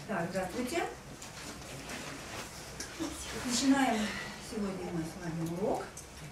Так, здравствуйте. Начинаем сегодня мы с вами урок.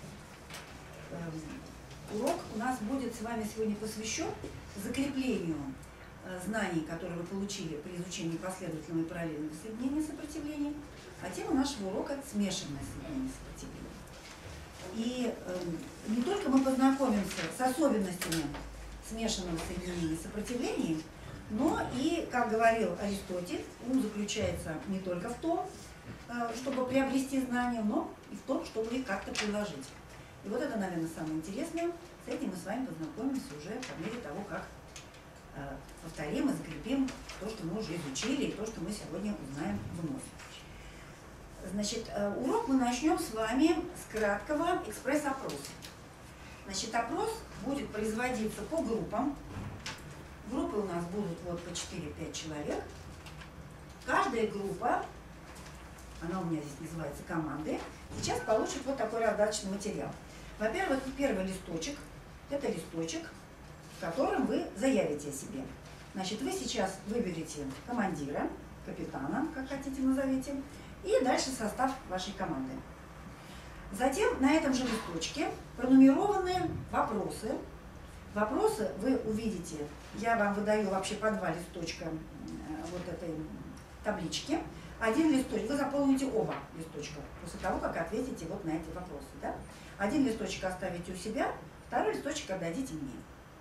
Урок у нас будет с вами сегодня посвящен закреплению знаний, которые вы получили при изучении последовательного и параллельного соединения сопротивлений. А тема нашего урока – смешанное соединение сопротивлений. И не только мы познакомимся с особенностями смешанного соединения сопротивлений, но и, как говорил Аристотель, ум заключается не только в том, чтобы приобрести знания, но и в том, чтобы их как-то приложить. И вот это, наверное, самое интересное. С этим мы с вами познакомимся уже по мере того, как повторим и закрепим то, что мы уже изучили, и то, что мы сегодня узнаем вновь. Значит, урок мы начнем с вами с краткого экспресс-опроса. Значит, опрос будет производиться по группам. Группы у нас будут вот по 4-5 человек. Каждая группа, она у меня здесь называется командой, сейчас получит вот такой раздаточный материал. Во-первых, первый листочек, это листочек, в котором вы заявите о себе. Значит, вы сейчас выберете командира, капитана, как хотите назовите, и дальше состав вашей команды. Затем на этом же листочке пронумерованы вопросы. Вопросы вы увидите, я вам выдаю вообще по 2 листочка вот этой таблички. Один листочек, вы заполните оба листочка после того, как ответите вот на эти вопросы. Да? Один листочек оставите у себя, второй листочек отдадите мне.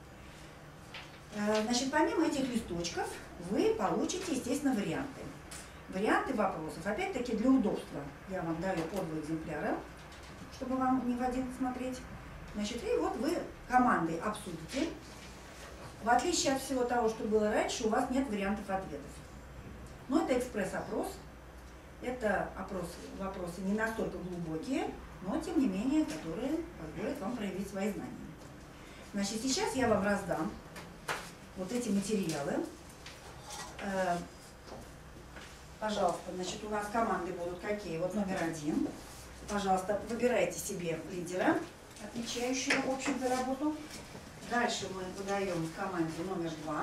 Значит, помимо этих листочков вы получите, естественно, варианты. Варианты вопросов. Опять-таки для удобства я вам даю по 2 экземпляра, чтобы вам не в один смотреть. Значит, и вот вы командой обсудите. В отличие от всего того, что было раньше, у вас нет вариантов ответов. Но это экспресс-опрос. Это вопросы не настолько глубокие, но тем не менее, которые позволят вам проявить свои знания. Значит, сейчас я вам раздам вот эти материалы. Пожалуйста, значит, у нас команды будут какие? Вот номер 1. Пожалуйста, выбирайте себе лидера, отвечающего общим за работу. Дальше мы выдаем команде номер 2,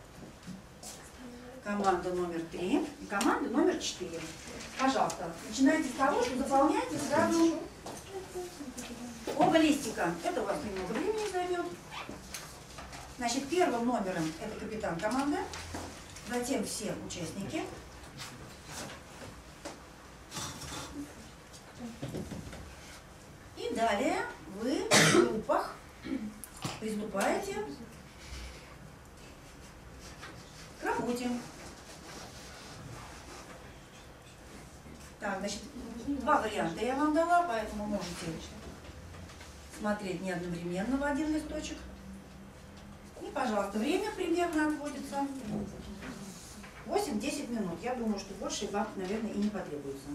команду номер 3 и команду номер 4. Пожалуйста, начинайте с того, что заполняйте сразу оба листика. Это у вас немного времени займет. Значит, первым номером это капитан команды, затем все участники. И далее вы в группах приступаете к работе. Так, значит, 2 варианта я вам дала, поэтому можете смотреть не одновременно в один листочек. И, пожалуйста, время примерно отводится 8-10 минут. Я думаю, что больше вам, наверное, и не потребуется.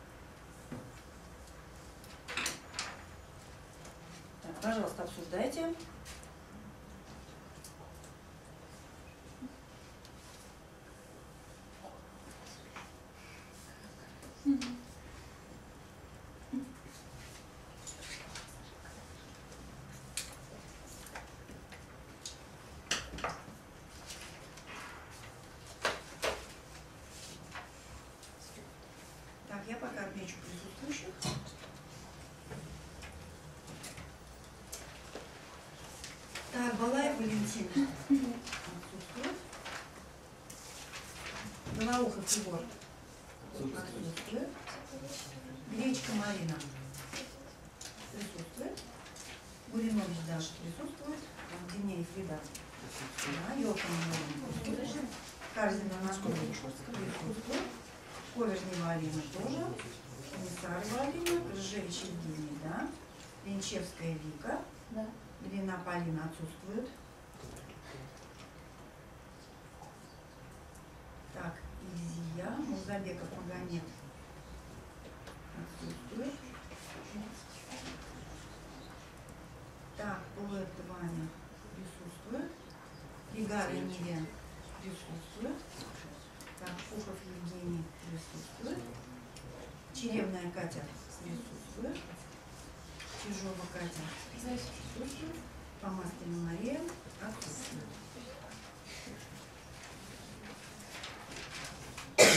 Так, пожалуйста, обсуждайте. Так, я пока отмечу присутствующих. Так, Балаев Валентин отсутствует. Белоухов Егор отсутствует. Гречка Марина присутствует. Гуринович Даша присутствует. Евгений Фрида. Да, Йоханн присутствует. Карзина Анатолий присутствует. Ковержнева Алина тоже. Комиссарова Алина. Крыжевич Евгений, да. Ленчевская Вика. Да. Ильина Полина отсутствует. Так, Ильзия, Музабеков Магомед отсутствует. Так, Улет Ваня присутствует. Игар Емельян присутствует. Так, Пухов Евгений присутствует. Черевная Катя присутствует. Чижова Катя присутствует. Помаскина Мария отсутствует.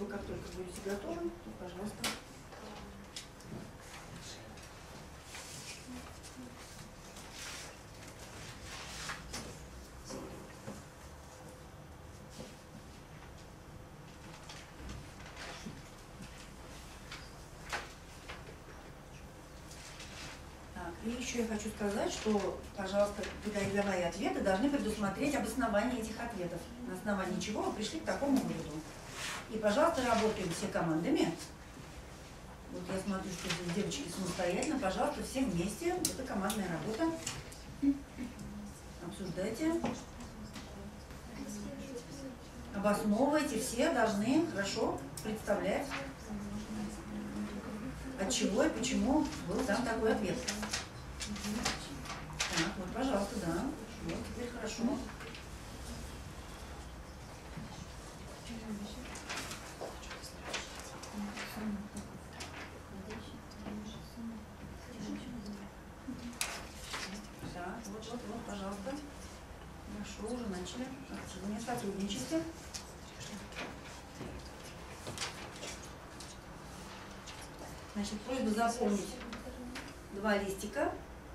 вы как только будете готовы, то, пожалуйста. И еще я хочу сказать, что, пожалуйста, выдавая ответы, должны предусмотреть обоснование этих ответов, на основании чего вы пришли к такому выводу. И, пожалуйста, работаем все командами. Вот я смотрю, что здесь девочки самостоятельно, пожалуйста, все вместе. Это командная работа. Обсуждайте. Обосновывайте, все должны хорошо представлять, от чего и почему был там такой ответ. Так, вот, пожалуйста, да. Вот, теперь хорошо. Так, вот, пожалуйста. Хорошо, уже начали. Активнее сотрудничество. Значит, просьба заполнить 2 листика.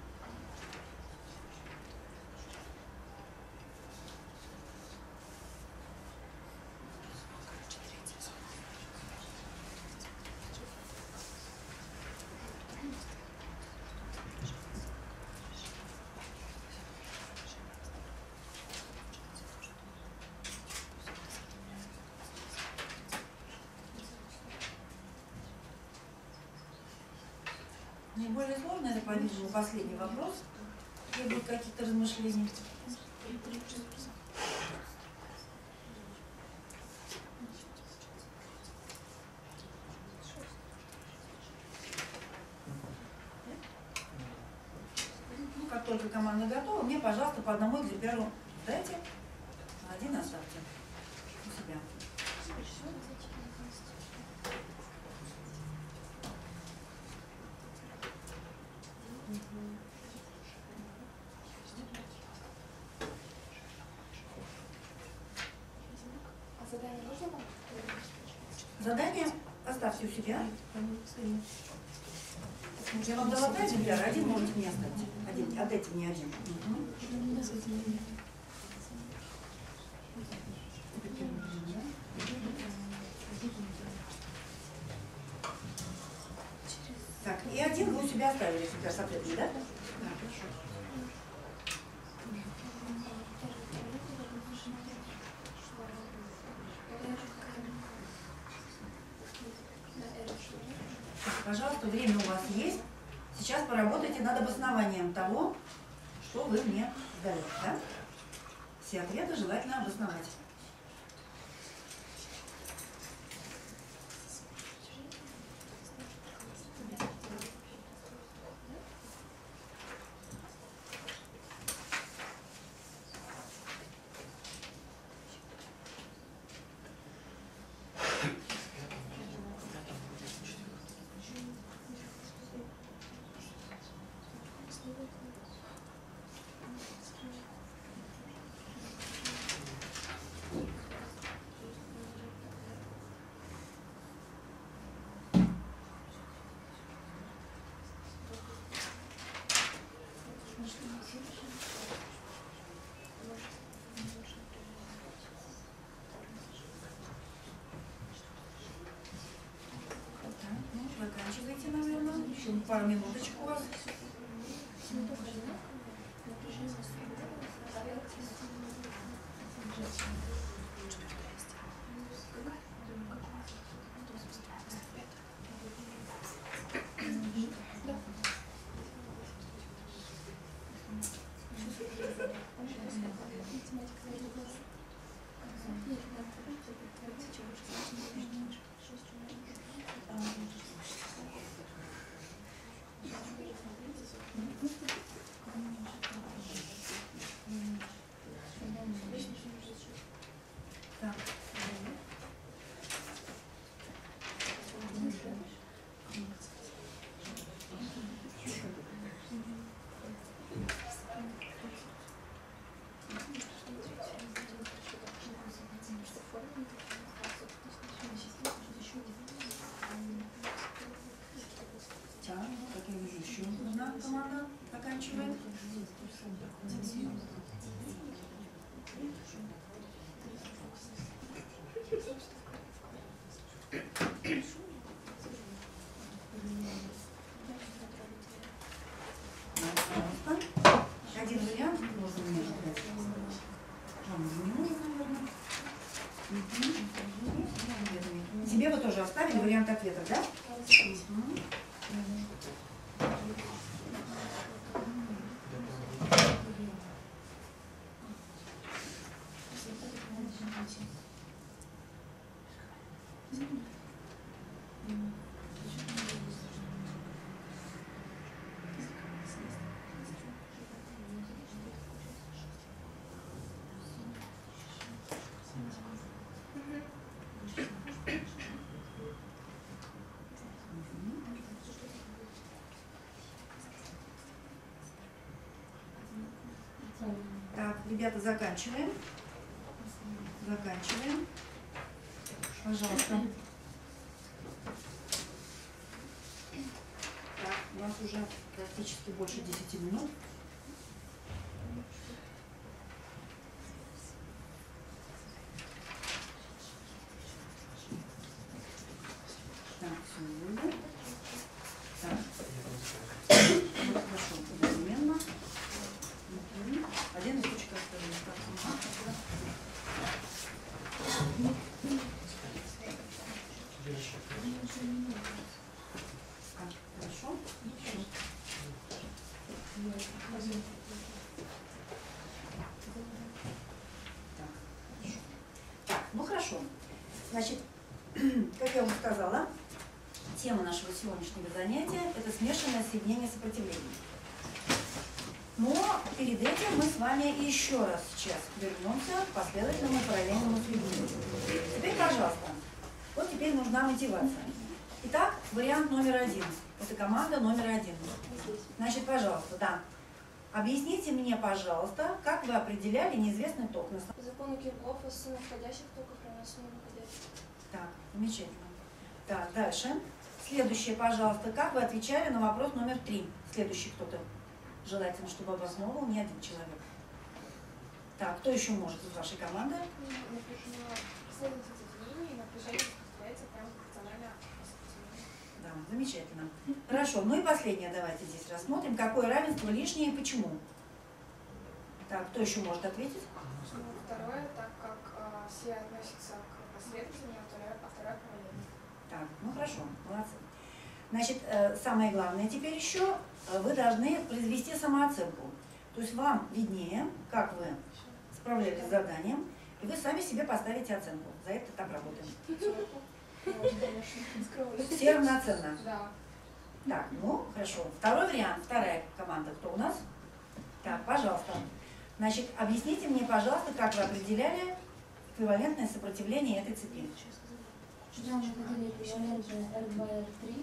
Наиболее сложно, это, по-видимому, последний вопрос. Требует каких-то размышлений. Ну, как только команда готова, мне, пожалуйста, по одному экземпляру дайте, а один оставьте у себя. Задание оставьте у себя. Я вам дала 2 экземпляра, один можете мне оставить. Отдайте мне один. Так, и один вы у себя оставили, экземпляр, соответственно, да? Да, хорошо. Пожалуйста, время у вас есть. Сейчас поработайте над обоснованием того, что вы мне дали. Да? Все ответы желательно обосновать. Заканчивайте, наверное. Еще пару минуточек у вас. Себе вы тоже оставили вариант ответов, да? Так, ребята, заканчиваем. Заканчиваем. Пожалуйста. Так, у нас уже практически больше 10 минут. Так, все, вывод. Так. Вот, хорошо, одновременно. Один листочек оставили. Хорошо. Так, ну хорошо. Значит, как я вам сказала, тема нашего сегодняшнего занятия – это смешанное соединение сопротивлений. Но перед этим мы с вами еще раз сейчас вернемся к последовательному параллельному соединению. Теперь, пожалуйста, вот теперь нужна мотивация. Итак, вариант номер 1. Это команда номер 1. Значит, пожалуйста, да. Объясните мне, пожалуйста, как вы определяли неизвестный ток на самом... Законы Киркгофа, сын входящих токов равна сумме выходящих. Так, замечательно. Так, дальше. Следующее, пожалуйста, как вы отвечали на вопрос номер 3? Следующий кто-то. Желательно, чтобы обосновывал не один человек. Так, кто еще может из вашей команды? Написано последовательность соединений, напряжение сопротивляется прямо пропорционально сопротивлению. Да, замечательно. Хорошо, ну и последнее давайте здесь рассмотрим. Какое равенство лишнее и почему? Так, кто еще может ответить? Второе, так как все относятся к последовательности, а второе параллельно. Так, ну хорошо, молодцы. Значит, самое главное теперь еще, вы должны произвести самооценку. То есть вам виднее, как вы справлялись с заданием, и вы сами себе поставите оценку. За это так работаем. Все равноценно. Да. Так, ну хорошо. Второй вариант, вторая команда, кто у нас? Так, пожалуйста. Значит, объясните мне, пожалуйста, как вы определяли эквивалентное сопротивление этой цепи. Сюда мы выделили эквивалентное R2 R3.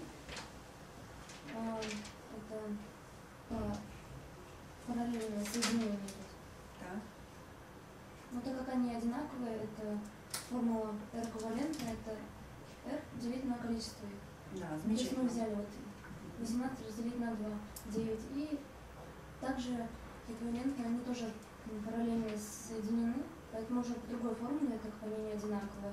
Это параллельное соединение. Так. Но так как они одинаковые, это формула R эквивалентная, это R делить на количество их. Да, То есть замечательно. мы взяли вот 18 разделить на 2, 9. И также эквивалентно они тоже параллельно соединены, поэтому уже по другой формуле, так как они не одинаковые.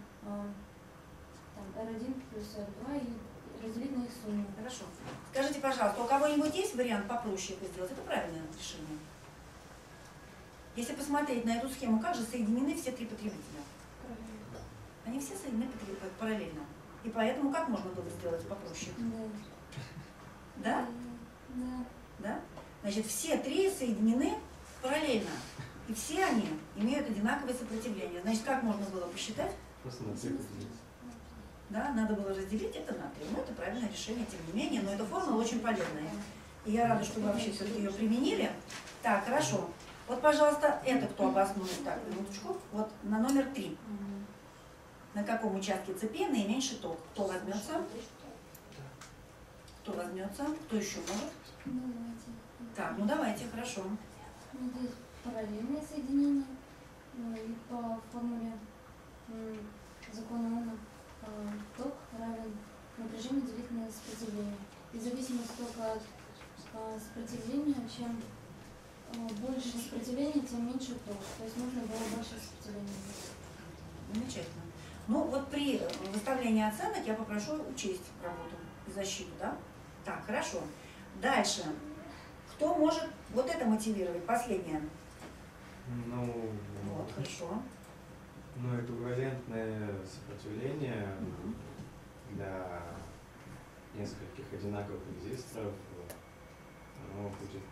Там R1 плюс R2 и разделить на их сумму. Хорошо. Скажите, пожалуйста, у кого-нибудь есть вариант попроще это сделать? Это правильное решение. Если посмотреть на эту схему, как же соединены все три потребителя? Они все соединены параллельно. И поэтому как можно было сделать попроще? Да? Да. Да? Значит, все три соединены параллельно. И все они имеют одинаковое сопротивление. Значит, как можно было посчитать? Просто на 3 поделить. Да, надо было разделить это на 3. Ну, это правильное решение, тем не менее, но эта формула очень полезная. И я рада, что вы вообще все-таки ее применили. Так, хорошо. Вот, пожалуйста, это кто обоснует? Так, минуточку. Вот на номер 3. На каком участке цепи наименьший ток? Кто возьмется? Кто возьмется? Кто еще может? Ну, давайте. Так, ну давайте, хорошо. Ну, здесь параллельное соединение. И по формуле закона Ома ток равен напряжению делить на сопротивление. И в зависимости только от сопротивления, чем больше сопротивления, тем меньше ток. То есть нужно было больше сопротивления. Замечательно. Ну вот при выставлении оценок я попрошу учесть работу и защиту, да? Так, хорошо. Дальше. Кто может вот это мотивировать? Последнее. Ну, Вот, хорошо. Ну, эквивалентное сопротивление для нескольких одинаковых резисторов, оно будет...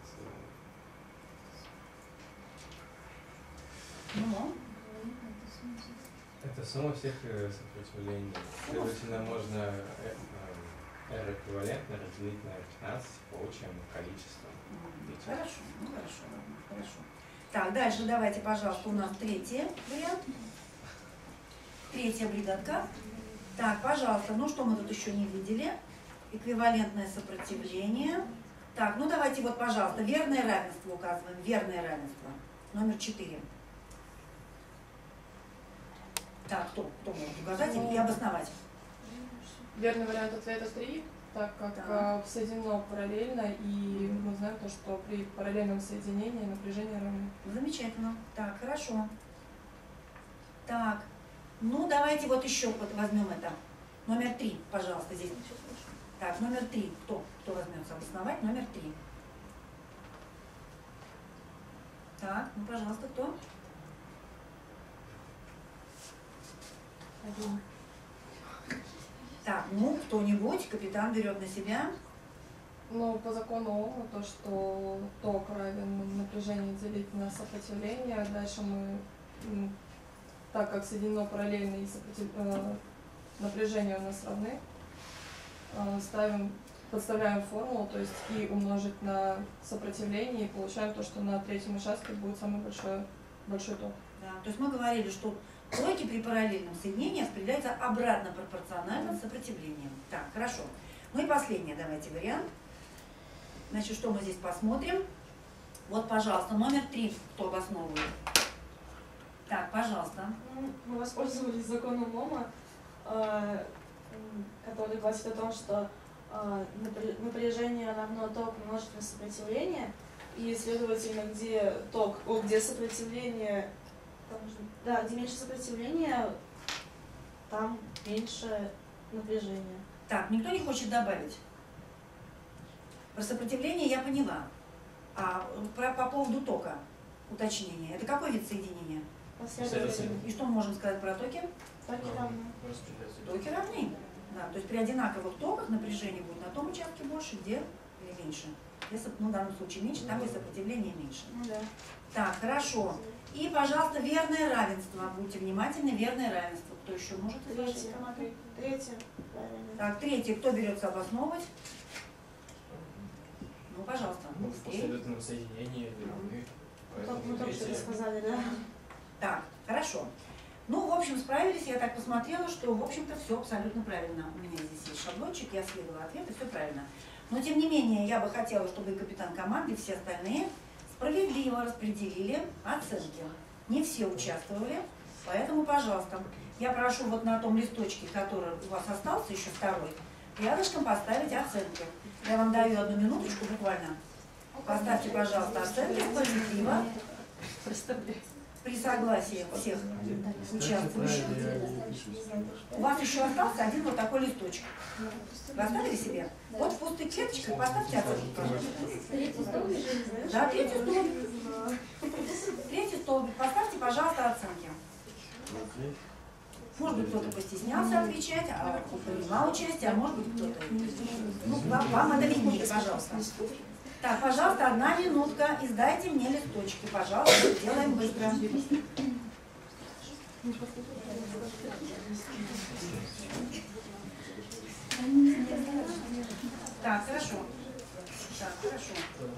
Это сумма всех сопротивлений. Следовательно, можно R эквивалентно разделить на R15, получим количество. Хорошо, ну хорошо, ладно, хорошо. Так, дальше давайте, пожалуйста, у нас третий вариант. Третья бригадка. Так, пожалуйста, ну что мы тут еще не видели? Эквивалентное сопротивление. Так, ну давайте вот, пожалуйста, верное равенство указываем. Верное равенство. Номер 4. Так, кто может указать и обосновать? Верный вариант ответа 3, так как соединено параллельно, и мы знаем то, что при параллельном соединении напряжение равно. Замечательно. Так, хорошо. Так, ну давайте вот еще вот возьмем это. Номер 3, пожалуйста, здесь. Так, номер 3. Кто возьмется обосновать? Номер 3. Так, ну пожалуйста, кто? Один. Так, ну, кто-нибудь, капитан берет на себя. Ну, по закону Ома, то, что ток равен напряжению делить на сопротивление. Дальше мы, так как соединено параллельно и напряжение у нас равны, подставляем формулу, то есть и умножить на сопротивление, и получаем то, что на третьем участке будет самый большой ток. Да, то есть мы говорили, что токи при параллельном соединении распределяются обратно пропорционально с сопротивлением. Так, хорошо. Ну и последний, давайте вариант. Значит, что мы здесь посмотрим? Вот, пожалуйста, номер 3, кто обосновывает. Так, пожалуйста. Мы воспользовались законом Ома, который гласит о том, что напряжение равно току умножить на сопротивление, и, следовательно, где сопротивление, где меньше сопротивления, там меньше напряжения. Так, никто не хочет добавить? Про сопротивление я поняла. А по поводу тока уточнение. Это какой вид соединения? Последовательно. И что мы можем сказать про токи? Токи равны. Токи равны. Да, то есть при одинаковых токах напряжение будет на том участке больше, где или меньше. Если, ну, в данном случае меньше, там, где сопротивление меньше. Да. Так, хорошо. И, пожалуйста, верное равенство. Будьте внимательны, верное равенство. Кто еще может из вашей команды? Третье. Правильно. Так, третье. Кто берется обосновывать? Ну, пожалуйста. Ну, в последовательном соединении равны. Мы только что сказали, да? Так, хорошо. Ну, в общем, справились. Я так посмотрела, что, в общем-то, все абсолютно правильно. У меня здесь есть шаблончик, я следовала ответу, все правильно. Но, тем не менее, я бы хотела, чтобы и капитан команды, и все остальные справедливо распределили оценки. Не все участвовали, поэтому, пожалуйста, я прошу вот на том листочке, который у вас остался, еще второй, рядышком поставить оценки. Я вам даю 1 минуточку буквально. Поставьте, пожалуйста, оценки справедливо. При согласии всех участвующих. У вас еще остался один вот такой листочек. Вы оставили себе? Вот в пустой клеточке поставьте оценку, пожалуйста. Третий столбик? Да, третий столбик. Третий столбик. Поставьте, пожалуйста, оценки. Может быть, кто-то постеснялся отвечать, а принимал участие, а может быть, кто-то... Ну, вам это виднее, пожалуйста. Так, пожалуйста, 1 минутка. Издайте мне листочки, пожалуйста. Делаем быстро. Так, хорошо. Так, хорошо.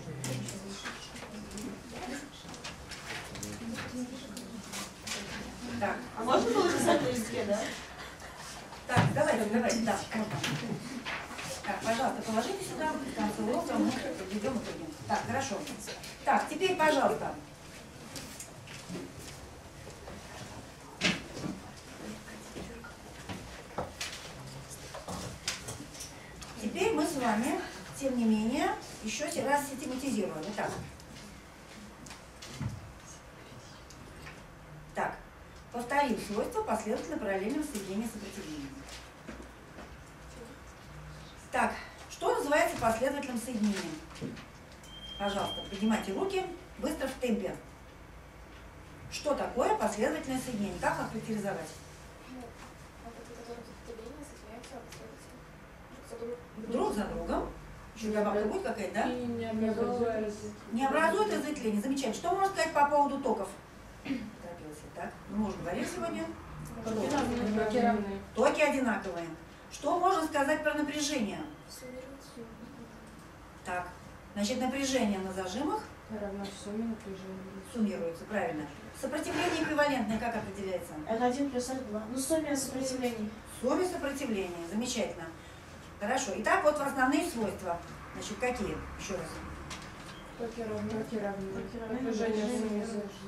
Так. А можно было писать на листке, да? Так, давайте, да, можно. Так, пожалуйста, положите сюда, в конце урока мы подведем итоги. Так, хорошо. Так, теперь, пожалуйста. Теперь мы с вами, тем не менее, еще раз систематизируем. Итак. Так, повторим свойства последовательно параллельного соединения сопротивления. Так, что называется последовательным соединением? Пожалуйста, поднимайте руки, быстро в темпе. Что такое последовательное соединение? Как охарактеризовать? Ну, вот это, которые сопротивления соединяются последовательно Друг за другом. Еще добавка будет какая-то, да? И не образует. Не образует разветвление. Замечательно. Что можно сказать по поводу токов? Торопился, так? Мы уже говорили сегодня. Токи равны. Токи одинаковые. Что можно сказать про напряжение? Так, значит, напряжение на зажимах Равно сумме напряжения. суммируется, правильно. Сопротивление эквивалентное как определяется? R1 плюс R2. Ну, сумма сопротивлений. Сумме сопротивления. Замечательно. Хорошо. Итак, вот основные свойства. Значит, какие? Еще раз. Токи равны. Напряжение Напряжение суммы.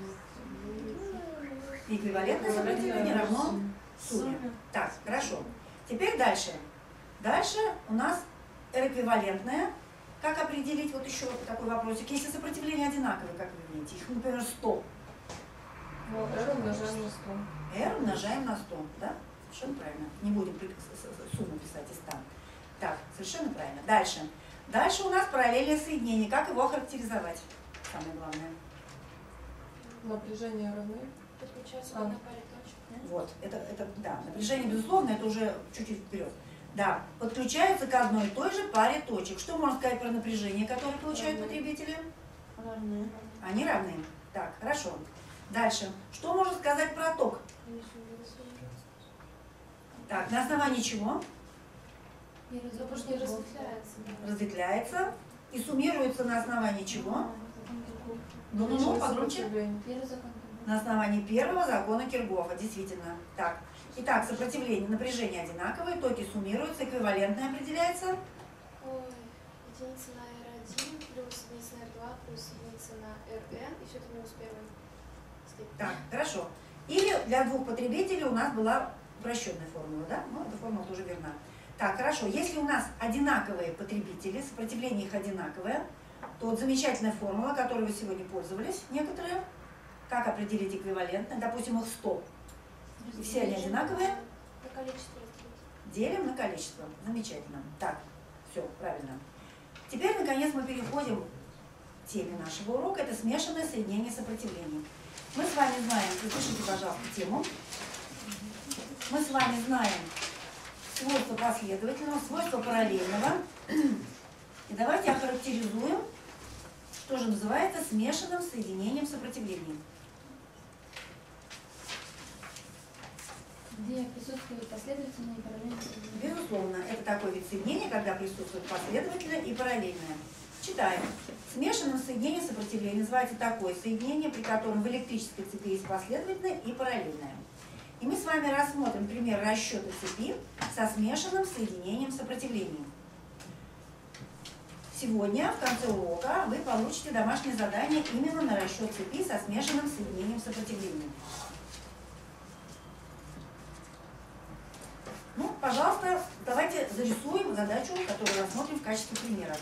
Эквивалентное сопротивление равно сумме. Так, хорошо. Теперь дальше. Дальше у нас R эквивалентное. Как определить, вот еще такой вопросик. Если сопротивление одинаковое, как вы видите, их, например, 100. Ну, R умножаем на 100. R умножаем на 100, да? Совершенно правильно. Не будем сумму писать из 100. Так, совершенно правильно. Дальше. Дальше у нас параллельное соединение. Как его характеризовать? Самое главное. Напряжение равны. Подключаются на паре точек. Вот, это да, напряжение, безусловно, это уже чуть-чуть вперед. Да, подключаются к одной и той же паре точек. Что можно сказать про напряжение, которое получают потребители? Равны. Они равны. Так, хорошо. Дальше. Что можно сказать про ток? Так, на основании чего? Потому что не разветвляется. Разветвляется и суммируется на основании чего? Ну, погромче. Первый закон. На основании первого закона Киргофа, действительно. Так. Итак, сопротивление, напряжение одинаковые, токи суммируются, эквивалентное определяется. Ой, единица на R1 плюс единица на R2 плюс единица на Rn, и все это минус первой степени. Так, хорошо. Или для двух потребителей у нас была упрощенная формула, да? Ну, эта формула тоже верна. Так, хорошо. Если у нас одинаковые потребители, сопротивление их одинаковое, то вот замечательная формула, которой вы сегодня пользовались, некоторые, как определить эквивалентное, допустим, их 100. И все они одинаковые. На количество разделить. Делим на количество. Замечательно. Так, все, правильно. Теперь, наконец, мы переходим к теме нашего урока. Это смешанное соединение сопротивлений. Мы с вами знаем, запишите, пожалуйста, тему. Мы с вами знаем свойства последовательного, свойства параллельного. И давайте охарактеризуем, что же называется смешанным соединением сопротивлений. Где присутствуют последовательные и параллельные соединения. Безусловно, это такой вид соединения, когда присутствует последовательное и параллельное. Читаем. Смешанным соединением сопротивления называется такое соединение, при котором в электрической цепи есть последовательное и параллельное. И мы с вами рассмотрим пример расчета цепи со смешанным соединением сопротивлений. Сегодня, в конце урока, вы получите домашнее задание именно на расчет цепи со смешанным соединением сопротивлений. Ну, пожалуйста, давайте зарисуем задачу, которую рассмотрим в качестве примера.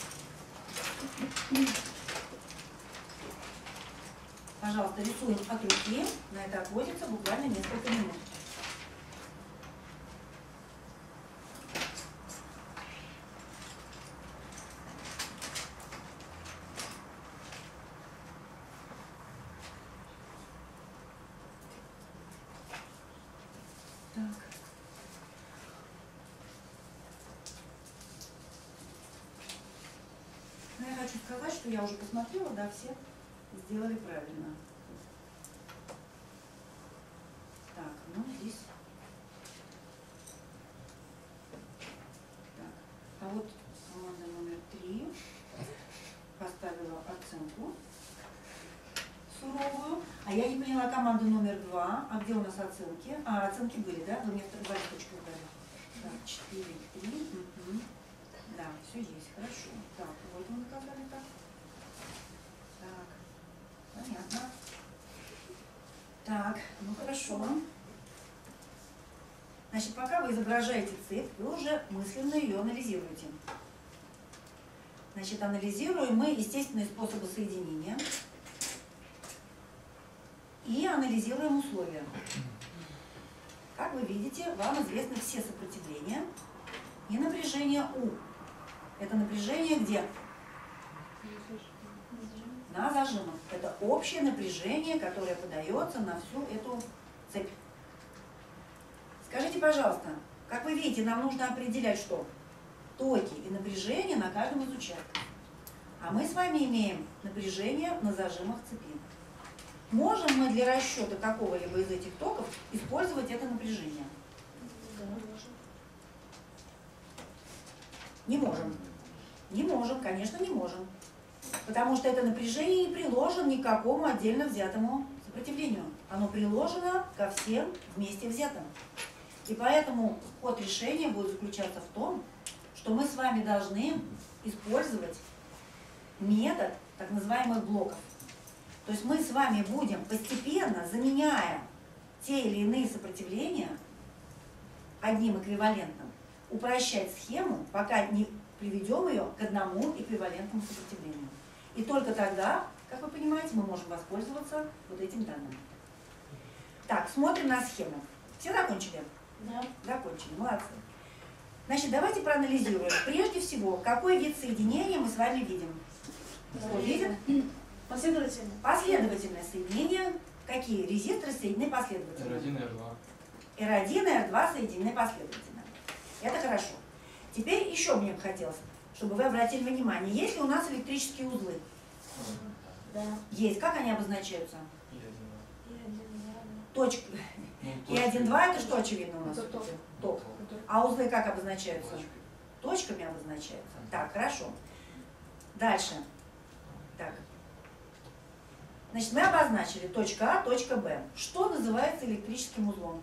Пожалуйста, рисуем от руки. На это отводится буквально несколько минут. Так. Но я хочу сказать, что я уже посмотрела, да, все сделали правильно. Так, ну здесь. Так, а вот команда номер 3 поставила оценку суровую. А я не поняла команду номер 2. А где у нас оценки? А, оценки были, да? Вы мне вторую точку дали. Так, 4, 3. Угу. Да, все есть, хорошо. Так, вот мы наказали так. Так, понятно. Так, ну хорошо. Значит, пока вы изображаете цепь, вы уже мысленно ее анализируете. Значит, анализируем мы естественные способы соединения и анализируем условия. Как вы видите, вам известны все сопротивления и напряжение У. Это напряжение где? на зажимах. Это общее напряжение, которое подается на всю эту цепь. Скажите, пожалуйста, как вы видите, нам нужно определять что? Токи и напряжение на каждом из участков. А мы с вами имеем напряжение на зажимах цепи. Можем мы для расчета какого-либо из этих токов использовать это напряжение? Да, можно. Не можем. Не можем, конечно, не можем. Потому что это напряжение не приложено ни к какому отдельно взятому сопротивлению. Оно приложено ко всем вместе взятым. И поэтому ход решения будет заключаться в том, что мы с вами должны использовать метод так называемых блоков. То есть мы с вами будем постепенно, заменяя те или иные сопротивления одним эквивалентным, упрощать схему, пока не приведем ее к одному эквивалентному сопротивлению. И только тогда, как вы понимаете, мы можем воспользоваться вот этим данным. Так, смотрим на схему. Все закончили? Да. Закончили, молодцы. Значит, давайте проанализируем. Прежде всего, какой вид соединения мы с вами видим? Что видим? Последовательно. Последовательное соединение. Какие резисторы соединены последовательно? R1 и R2. R1 и R2 соединены последовательно. Это хорошо. Теперь еще мне бы хотелось, чтобы вы обратили внимание, есть ли у нас электрические узлы? Да. Есть. Как они обозначаются? И И один, да. Точка. И 1, 2 это что очевидно у нас? Это ток. Ток. А узлы как обозначаются? Точками обозначаются. Так, хорошо. Дальше. Так. Значит, мы обозначили точка А, точка Б. Что называется электрическим узлом?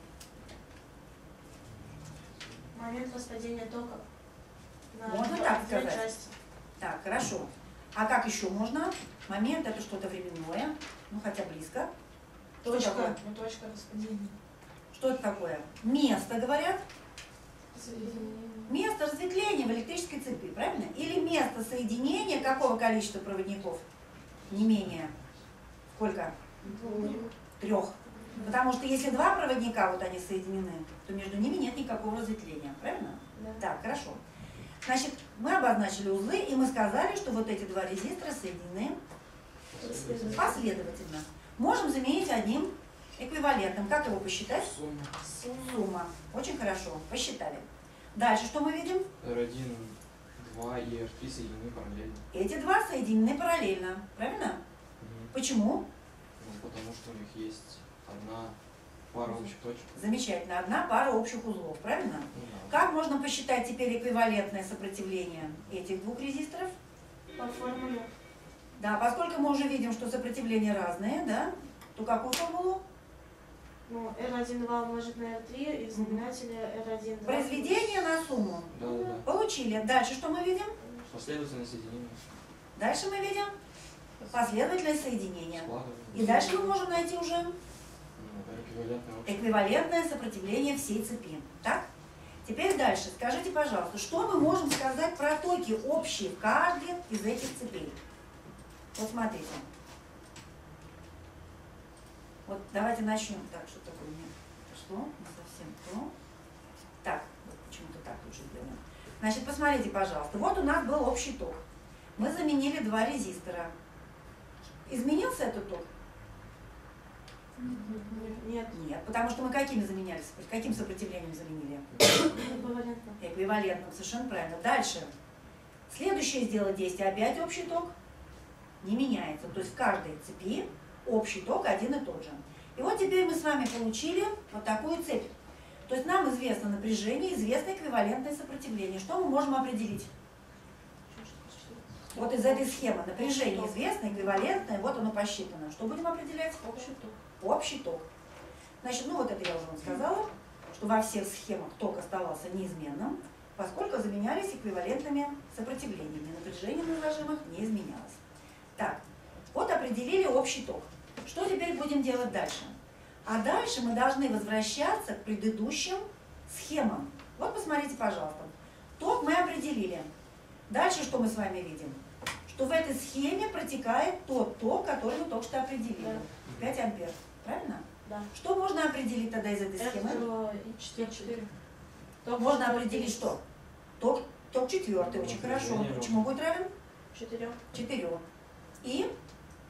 Момент распадения тока. На Можно так две сказать? части. Так, хорошо. А как еще можно? Момент это что-то временное, ну хотя близко. Что Точка. такое? Ну, точка распадения. Что это такое? Место, говорят. Соединение. Место разветвления в электрической цепи, правильно? Или место соединения какого количества проводников? Не менее. Сколько? 3. Потому что если 2 проводника, вот они соединены, то между ними нет никакого разветвления, правильно? Да. Так, хорошо. Значит, мы обозначили узлы, и мы сказали, что вот эти 2 резистора соединены последовательно. Можем заменить одним эквивалентным. Как его посчитать? Сумма. Сумма. Очень хорошо. Посчитали. Дальше что мы видим? R1, 2 и R3 соединены параллельно. Эти 2 соединены параллельно. Правильно? Почему? Ну, потому что у них есть одна пара общих точек. Замечательно. Одна пара общих узлов. Правильно? Ну, да. Как можно посчитать теперь эквивалентное сопротивление этих 2 резисторов? По формуле. Да, поскольку мы уже видим, что сопротивления разные, да, то какую формулу? Ну, R1, 2 умножить на R3 и в знаменателе R1, 2. Произведение на сумму. Да, да, да. Получили. Дальше что мы видим? Последовательное соединение. Дальше мы видим последовательное соединение. Складывание. И дальше мы можем найти уже Ну, это эквивалентное общее. эквивалентное сопротивление всей цепи. Так? Теперь дальше. Скажите, пожалуйста, что мы можем сказать про токи общие в каждой из этих цепей? Вот смотрите. Вот давайте начнем. Так, что такое у меня пошло? Не совсем то. Так, вот почему-то так лучше сделаем. Значит, посмотрите, пожалуйста. Вот у нас был общий ток. Мы заменили 2 резистора. Изменился этот ток? Нет. Нет, потому что мы какими заменялись? Каким сопротивлением заменили? Эквивалентно. Эквивалентным, совершенно правильно. Дальше. Следующее сделать действие. Опять общий ток не меняется. То есть в каждой цепи общий ток один и тот же. И вот теперь мы с вами получили вот такую цепь. То есть нам известно напряжение, известно эквивалентное сопротивление. Что мы можем определить? Вот из этой схемы напряжение известно, эквивалентное, вот оно посчитано. Что будем определять? Общий ток. Общий ток. Значит, ну вот это я уже вам сказала, что во всех схемах ток оставался неизменным, поскольку заменялись эквивалентными сопротивлениями. Напряжение на зажимах не изменялось. Так, вот определили общий ток. Что теперь будем делать дальше? А дальше мы должны возвращаться к предыдущим схемам. Вот посмотрите, пожалуйста. Ток мы определили. Дальше что мы с вами видим? Что в этой схеме протекает тот ток, который мы только что определили. 5 ампер. Правильно? Да. Что можно определить тогда из этой схемы? R и 4. Можно определить что? Ток 4, очень хорошо. Напряжение Почему будет равен? 4. 4. И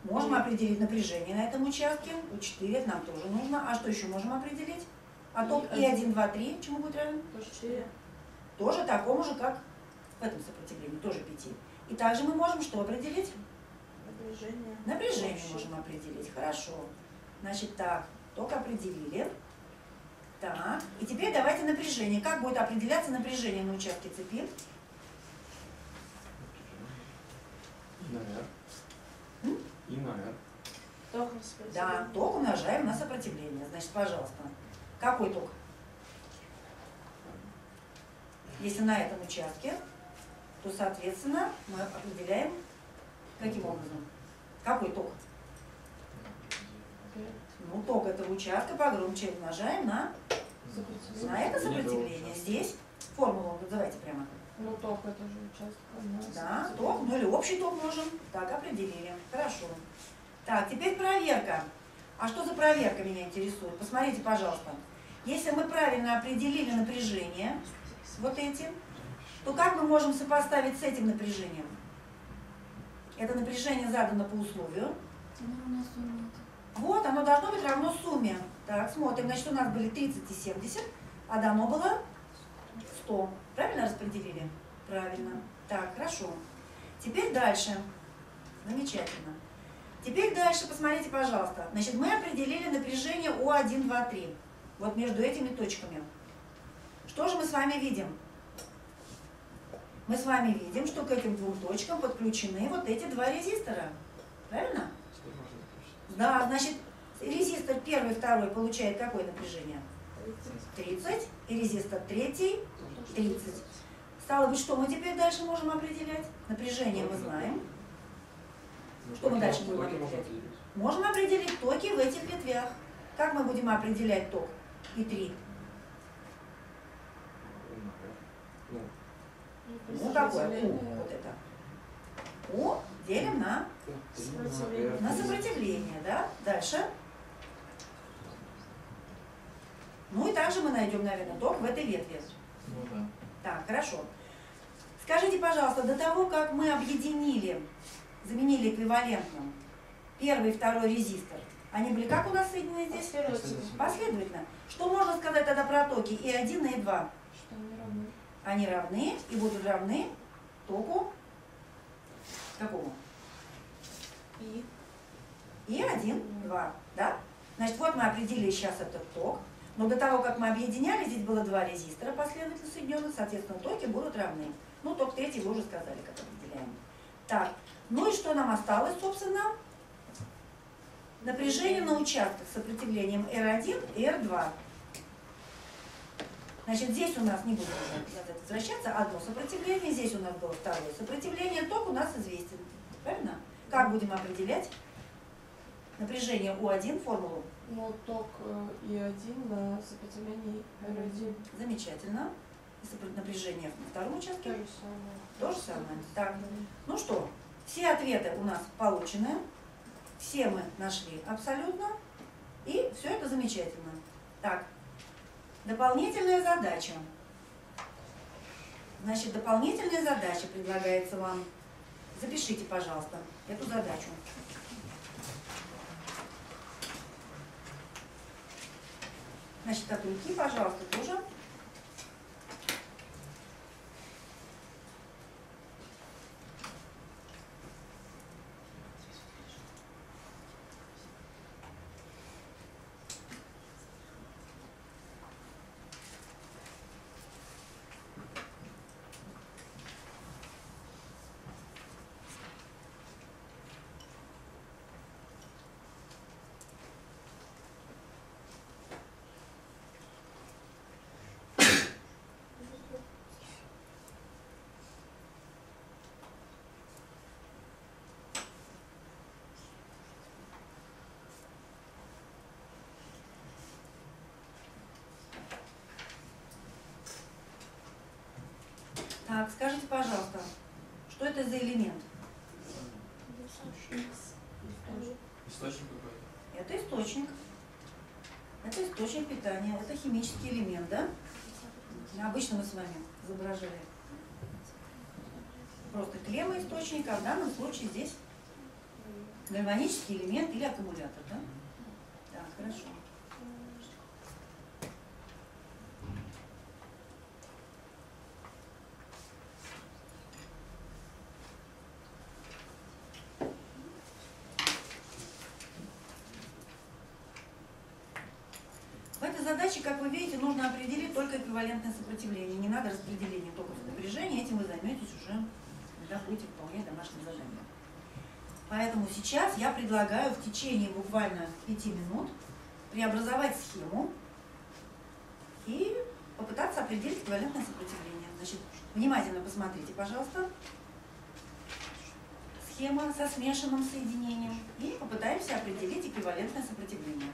Можем определить напряжение на этом участке. У4 это нам тоже нужно. А что еще можем определить? А ток И1, 2, 3 чему будет равен? 4. Тоже такому же, как в этом сопротивлении, тоже 5. И также мы можем что определить? Напряжение. Напряжение Общее. можем определить. Хорошо. Значит, так, ток определили. Так, и теперь давайте напряжение. Как будет определяться напряжение на участке цепи? И на R. М? И на R. Ток Да, распределение. ток умножаем на сопротивление. Значит, пожалуйста, какой ток? Если на этом участке, то, соответственно, мы определяем каким образом? Какой ток? Ну, ток этого участка погромче умножаем на это сопротивление. Здесь формулу называйте прямо. Ну, ток это же участок. Да, ток, ну или общий ток можем. Так, определили. Хорошо. Так, теперь проверка. А что за проверка меня интересует? Посмотрите, пожалуйста. Если мы правильно определили напряжение, вот эти, то как мы можем сопоставить с этим напряжением? Это напряжение задано по условию. У нас умеет. Вот, оно должно быть равно сумме. Так, смотрим. Значит, у нас были 30 и 70, а дано было 100. Правильно распределили? Правильно. Так, хорошо. Теперь дальше. Замечательно. Теперь дальше посмотрите, пожалуйста. Значит, мы определили напряжение О1, 2, 3. Вот между этими точками. Что же мы с вами видим? Мы с вами видим, что к этим двум точкам подключены вот эти два резистора. Правильно? Теперь можно заключить. Да, значит, резистор 1 и 2 получает какое напряжение? 30. И резистор 3 30. Стало быть, что мы теперь дальше можем определять? Напряжение мы знаем. Что мы дальше будем Токи можно определять? определить. Можем определить токи в этих ветвях. Как мы будем определять ток И3? И на R. Ну, Ну, какое? У, вот это. У делим на Сопротивление. сопротивление, да? Дальше. Ну и также мы найдем, наверное, ток в этой ветви. ну да. Так, хорошо. Скажите, пожалуйста, до того, как мы объединили, заменили эквивалентным первый и второй резистор, они были как у нас соединены здесь? Последовательно. Последовательно. Что можно сказать тогда про токи И1 и И2? Что они равны. Они равны и будут равны току какому? И. И1, 2, да? Значит, вот мы определили сейчас этот ток. Но до того, как мы объединяли, здесь было два резистора последовательно соединенных, соответственно, токи будут равны. Ну, ток третий вы уже сказали, как определяем. Так, ну и что нам осталось, собственно? Напряжение на участках с сопротивлением R1 и R2. Значит, здесь у нас, не будем назад возвращаться, одно сопротивление, здесь у нас было второе сопротивление, ток у нас известен. Правильно? Как будем определять напряжение У1, формулу? Ну, ток И1 на сопротивлении R1. Замечательно. И напряжение на втором участке? То же самое. То же самое. Так, ну что, все ответы у нас получены, все мы нашли абсолютно, и все это замечательно. Так, дополнительная задача. Значит, дополнительная задача предлагается вам. Запишите, пожалуйста, эту задачу. Значит, от руки, пожалуйста, тоже. Так, скажите, пожалуйста, что это за элемент? Источник какой-то. Это источник. Это источник питания. Это химический элемент, да? Обычно мы с вами изображали просто клемма источника, а в данном случае здесь Гальванический элемент или аккумулятор, да? Да, хорошо. В этой задаче, как вы видите, нужно определить только эквивалентное сопротивление. Не надо распределения токов и напряжения, этим вы займетесь уже, когда будете выполнять домашнее задание. Поэтому сейчас я предлагаю в течение буквально 5 минут преобразовать схему и попытаться определить эквивалентное сопротивление. Значит, внимательно посмотрите, пожалуйста, схема со смешанным соединением и попытаемся определить эквивалентное сопротивление.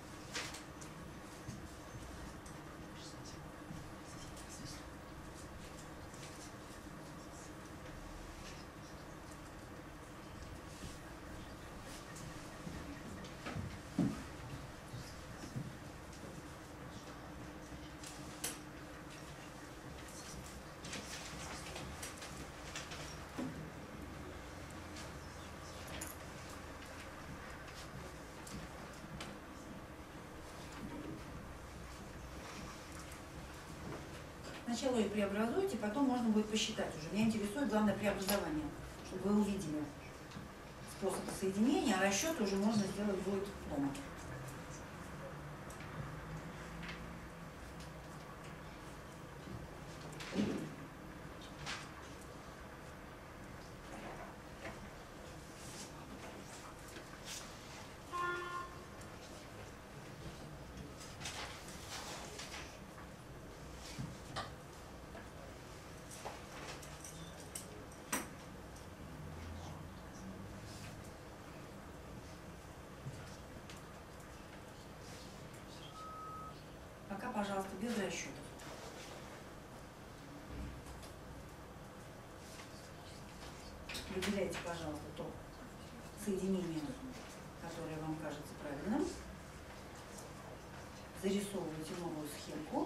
Сначала ее преобразуйте, потом можно будет посчитать уже. Меня интересует главное преобразование, чтобы вы увидели способ соединения, а расчет уже можно сделать будет дома. Пока, пожалуйста, без расчетов. Выделяйте, пожалуйста, то соединение, которое вам кажется правильным. Зарисовывайте новую схемку.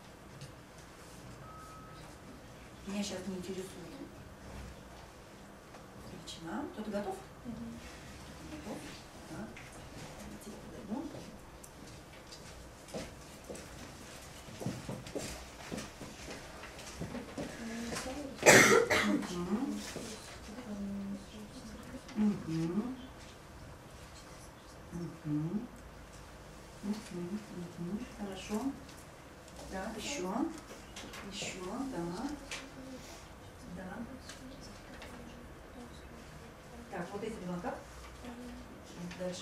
Меня сейчас не интересует величина. Кто-то готов? Готов? Да. Давайте подойду. Хорошо. Так, еще. Еще, да. Да. Так, вот эти два как? Дальше.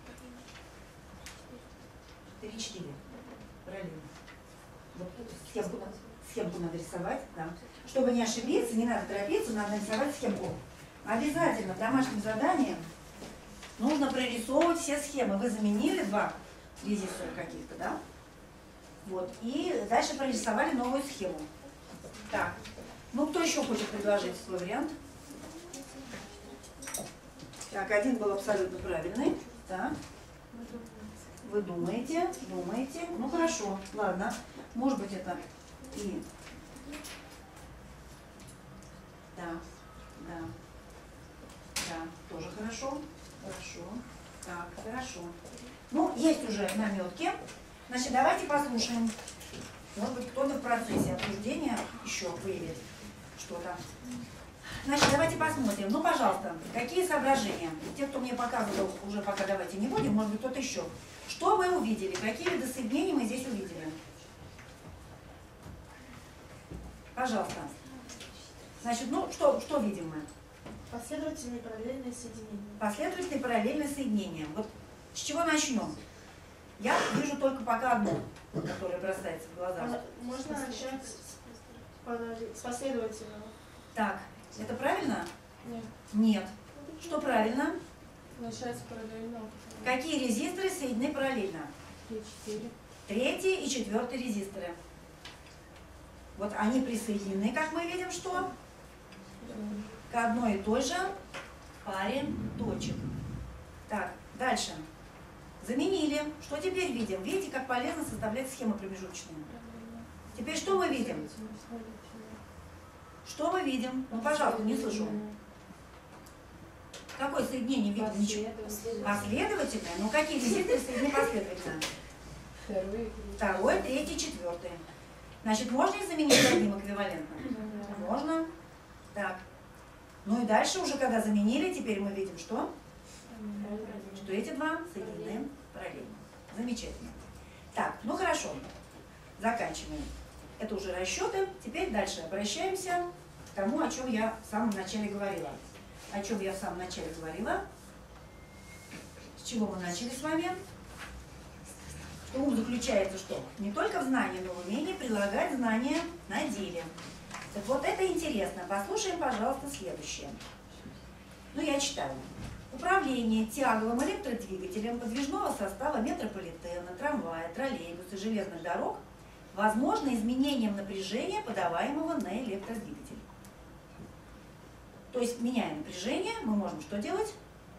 3-4. Параллельно. Вот схемку надо рисовать, да. Чтобы не ошибиться, не надо торопиться, надо нарисовать схемку. Обязательно в домашнем задании нужно прорисовывать все схемы. Вы заменили 2 резистора каких-то, да? Вот. И дальше прорисовали новую схему. Так. Ну, кто еще хочет предложить свой вариант? Так, один был абсолютно правильный. Так. Вы думаете. Ну, хорошо. Ладно. Может быть, это и... Да. Тоже хорошо. Так, хорошо. Ну, есть уже наметки. Значит, давайте послушаем. Может быть, кто-то в процессе обсуждения еще выявит что-то. Значит, давайте посмотрим. Ну, пожалуйста, какие соображения? Те, кто мне показывал, уже пока давайте не будем, может быть, кто-то еще. Что вы увидели? Какие виды соединений мы здесь увидели? Пожалуйста. Значит, ну, что видим мы? Последовательные параллельные соединения. Последовательные параллельные соединения. Вот с чего начнем? Я вижу только пока одно, которое бросается в глаза. Можно начать с последовательного. Так, это правильно? Нет. Нет. Что правильно? Начать с параллельного. Какие резисторы соединены параллельно? 3-4. 3-й и 4-й резисторы. Вот они присоединены, как мы видим, что? К одной и той же паре точек. Так, дальше. Заменили. Что теперь видим? Видите, как полезно составлять схемы промежуточные. Теперь что мы видим? Что мы видим? Ну, пожалуйста, не слышу. Какое соединение видим? Ничего. Последовательное? Ну какие резисторы соединены последовательно? Второе, третье, четвертое. Значит, можно их заменить одним эквивалентом? Можно. Так. Ну и дальше уже, когда заменили, теперь мы видим, что? Что эти два соединены параллельно. Замечательно. Так, ну хорошо. Заканчиваем. Это уже расчеты. Теперь дальше обращаемся к тому, о чем я в самом начале говорила. О чем я в самом начале говорила. С чего мы начали с вами? Что ум заключается что? Не только в знании, но в умении прилагать знания на деле. Так вот, это интересно. Послушаем, пожалуйста, следующее. Ну, я читаю. Управление тяговым электродвигателем подвижного состава метрополитена, трамвая, троллейбуса, железных дорог возможно изменением напряжения, подаваемого на электродвигатель. То есть, меняя напряжение, мы можем что делать?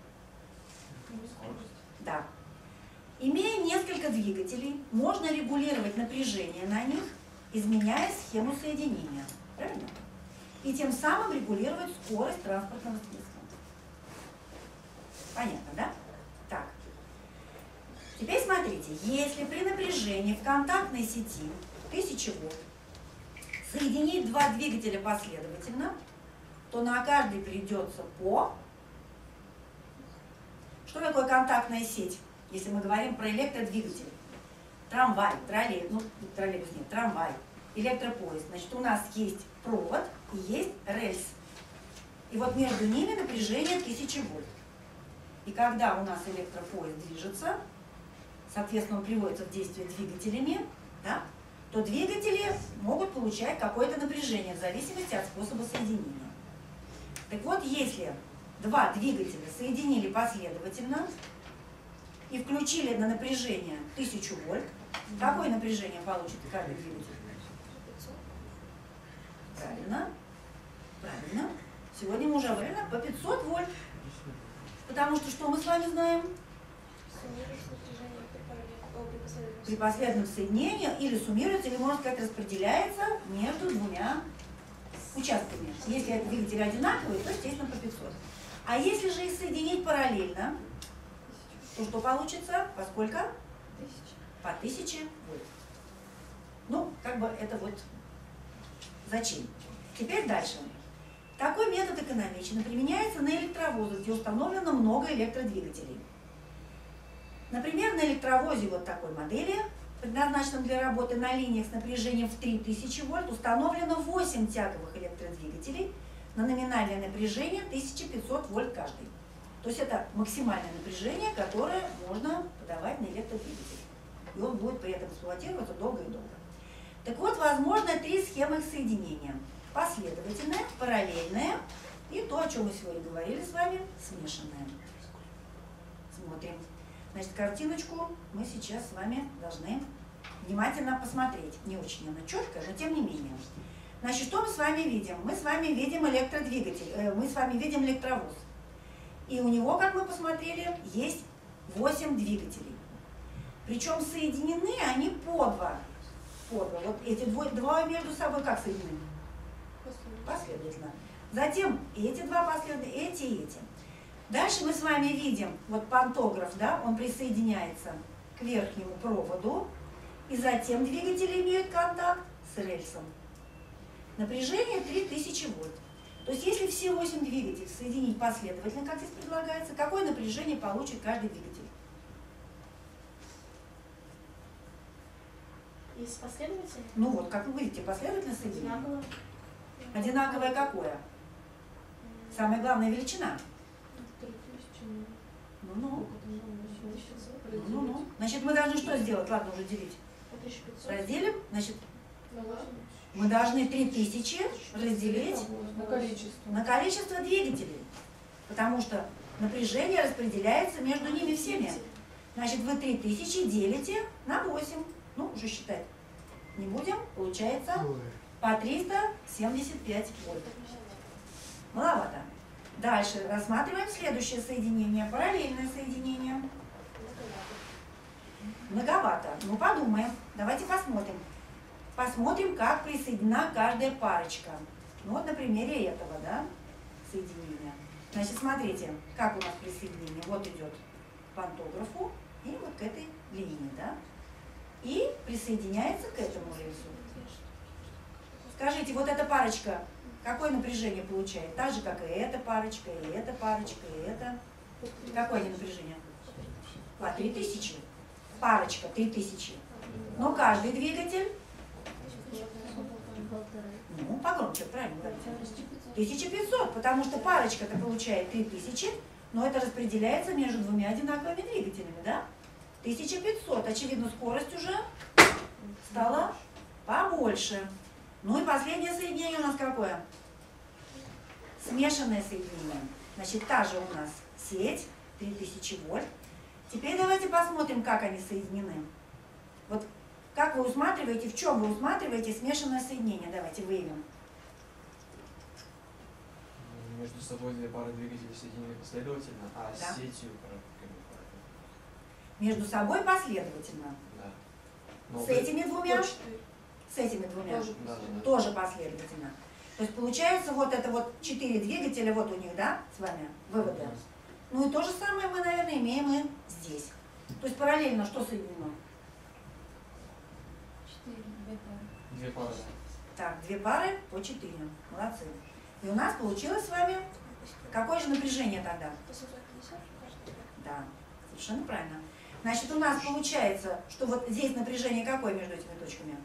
Да. Имея несколько двигателей, можно регулировать напряжение на них, изменяя схему соединения. Правильно? И тем самым регулировать скорость транспортного средства. Понятно, да? Так. Теперь смотрите, если при напряжении в контактной сети 1000 вольт соединить два двигателя последовательно, то на каждый придется по... Что такое контактная сеть, если мы говорим про электродвигатель? Трамвай, троллейбус нет, трамвай, электропоезд. Значит, у нас есть провод и есть рельс. И вот между ними напряжение 1000 вольт. И когда у нас электропоезд движется, соответственно, он приводится в действие двигателями, да, то двигатели могут получать какое-то напряжение в зависимости от способа соединения. Так вот, если два двигателя соединили последовательно и включили на напряжение 1000 вольт, какое напряжение получит каждый двигатель? Правильно. Правильно. Сегодня мы уже говорили по 500 вольт. Потому что мы с вами знаем? При последовательном соединении или суммируется, или, можно сказать, распределяется между двумя участками. Если двигатели одинаковые, то, естественно, по 500. А если же их соединить параллельно, то что получится? По сколько? По 1000 вольт. Ну, как бы это вот зачем? Теперь дальше. Такой метод экономичен и применяется на электровозах, где установлено много электродвигателей. Например, на электровозе вот такой модели, предназначенном для работы на линиях с напряжением в 3000 вольт, установлено 8 тяговых электродвигателей на номинальное напряжение 1500 вольт каждый. То есть это максимальное напряжение, которое можно подавать на электродвигатель. И он будет при этом эксплуатироваться долго и долго. Так вот, возможно 3 схемы их соединения. Последовательное, параллельное и то, о чем мы сегодня говорили с вами, смешанное. Смотрим. Значит, картиночку мы сейчас с вами должны внимательно посмотреть. Не очень она четкая, но тем не менее. Значит, что мы с вами видим? Мы с вами видим электродвигатель, мы с вами видим электровоз. И у него, как мы посмотрели, есть 8 двигателей. Причем соединены они по два. Вот эти два между собой как соединены? Последовательно. Затем эти два последовательно, эти и эти. Дальше мы с вами видим, вот пантограф, да, он присоединяется к верхнему проводу, и затем двигатели имеют контакт с рельсом. Напряжение 3000 вольт. То есть если все 8 двигателей соединить последовательно, как здесь предлагается, какое напряжение получит каждый двигатель? Из последовательных? Ну вот, как вы видите, последовательно соединение. Одинаково. Одинаковое какое? Самая главная величина. Ну-ну. Значит, мы должны что сделать? Ладно, уже делить. Разделим. Значит, мы должны 3000 разделить на количество двигателей. Потому что напряжение распределяется между ними всеми. Значит, вы 3000 делите на 8. Ну, уже считать не будем. Получается по 375 вольт. Маловато. Дальше рассматриваем следующее соединение. Параллельное соединение. Многовато. Ну, подумаем. Давайте посмотрим. Посмотрим, как присоединена каждая парочка. Ну, вот на примере этого, да, соединения. Значит, смотрите, как у нас присоединение. Вот идет к пантографу и вот к этой линии, да? И присоединяется к этому рельсу. Скажите, вот эта парочка, какое напряжение получает? Так же, как и эта парочка, и эта парочка, и эта. Какое они напряжение? По 3000. Парочка 3000. Но каждый двигатель, ну, погромче, правильно говорите, 1500, потому что парочка-то получает 3000, но это распределяется между двумя одинаковыми двигателями, да? 1500. Очевидно, скорость уже стала побольше. Ну и последнее соединение у нас какое? Смешанное соединение. Значит, та же у нас сеть, 3000 вольт. Теперь давайте посмотрим, как они соединены. Вот как вы усматриваете, в чем вы усматриваете смешанное соединение? Давайте выявим. Между собой две пары двигателей соединены последовательно, а Да. с сетью параллельно. Между собой последовательно. Да. Но С этими двумя, Точно. с этими двумя Тоже Да, да, да. тоже последовательно. То есть получается вот это вот 4 двигателя, вот у них, да, с вами выводы. Ну и то же самое мы, наверное, имеем и здесь. То есть параллельно что соединено? 4, 2 пары. Две пары, да. Так, 2 пары по 4. Молодцы. И у нас получилось с вами какое же напряжение тогда? 850 каждый. Да, совершенно правильно. Значит, у нас получается, что вот здесь напряжение какое между этими точками?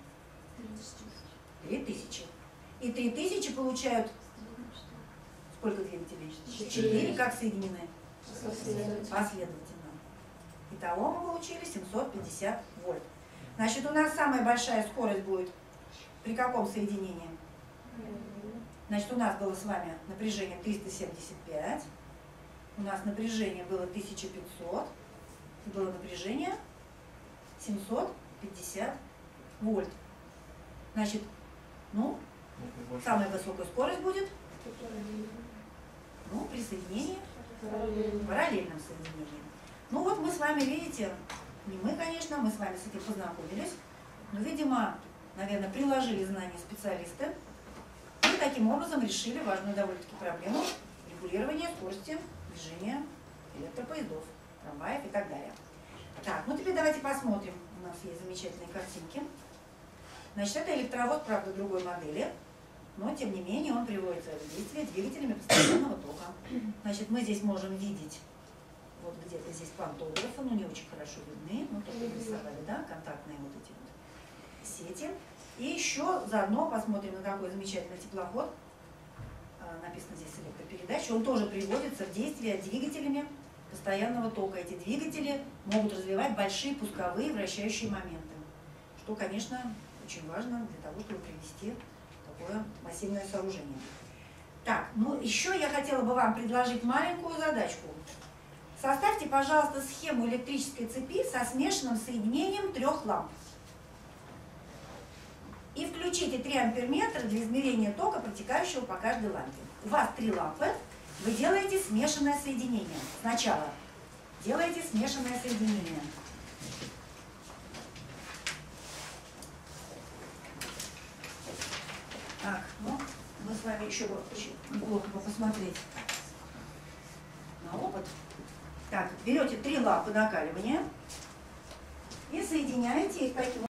3000. И 3000 получают сколько двигателей? 4. Как соединены? Последовательно. Итого мы получили 750 вольт. Значит, у нас самая большая скорость будет при каком соединении? Значит, у нас было с вами напряжение 375, у нас напряжение было 1500, и было напряжение 750 вольт. Значит, ну, самая высокая скорость будет, ну, при соединении, параллельном соединении. Ну вот мы с вами, видите, не мы, конечно, мы с вами с этим познакомились, но, видимо, наверное, приложили знания специалисты и таким образом решили важную довольно-таки проблему регулирования скорости движения электропоездов, трамваев и так далее. Так, ну теперь давайте посмотрим. У нас есть замечательные картинки. Значит, это электровоз, правда, другой модели, но тем не менее он приводится в действие двигателями постоянного тока. Значит, мы здесь можем видеть, вот где-то здесь пантографы, но не очень хорошо видны, но только рисовали, да, контактные вот эти вот сети. И еще заодно посмотрим на такой замечательный теплоход. Написано здесь электропередача. Он тоже приводится в действие двигателями постоянного тока. Эти двигатели могут развивать большие пусковые вращающие моменты, что, конечно, очень важно для того, чтобы привести такое массивное сооружение. Так, ну еще я хотела бы вам предложить маленькую задачку. Составьте, пожалуйста, схему электрической цепи со смешанным соединением 3 ламп. И включите 3 амперметра для измерения тока, протекающего по каждой лампе. У вас 3 лампы, вы делаете смешанное соединение. Сначала делаете смешанное соединение. Так, ну, мы с вами еще неплохо бы посмотреть на опыт. Так, берете 3 лампы накаливания и соединяете их таким